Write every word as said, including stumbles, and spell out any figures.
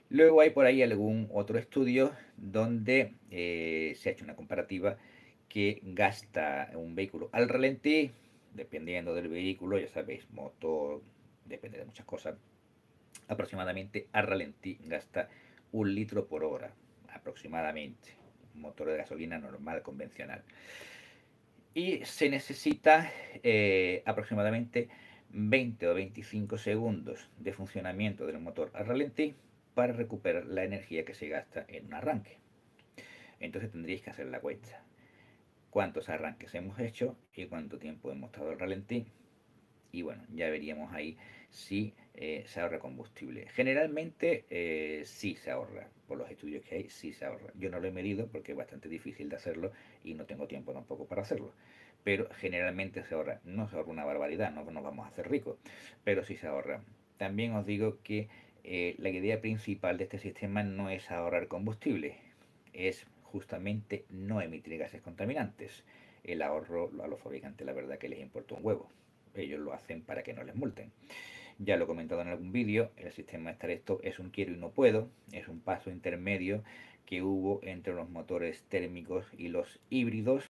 Luego hay por ahí algún otro estudio donde eh, se ha hecho una comparativa que gasta un vehículo al ralentí, dependiendo del vehículo, ya sabéis, motor, depende de muchas cosas, aproximadamente al ralentí gasta un litro por hora, aproximadamente, un motor de gasolina normal, convencional. Y se necesita eh, aproximadamente veinte o veinticinco segundos de funcionamiento del motor al ralentí para recuperar la energía que se gasta en un arranque. Entonces tendríais que hacer la cuenta. ¿Cuántos arranques hemos hecho y cuánto tiempo hemos estado al ralentí? Y bueno, ya veríamos ahí si eh, se ahorra combustible. Generalmente eh, sí se ahorra, por los estudios que hay, sí se ahorra. Yo no lo he medido porque es bastante difícil de hacerlo y no tengo tiempo tampoco para hacerlo. Pero generalmente se ahorra. No se ahorra una barbaridad, no nos vamos a hacer ricos, pero sí se ahorra. También os digo que eh, la idea principal de este sistema no es ahorrar combustible, es justamente no emitir gases contaminantes. El ahorro a los fabricantes la verdad que les importa un huevo, ellos lo hacen para que no les multen. Ya lo he comentado en algún vídeo, el sistema Star Stop es un quiero y no puedo, es un paso intermedio que hubo entre los motores térmicos y los híbridos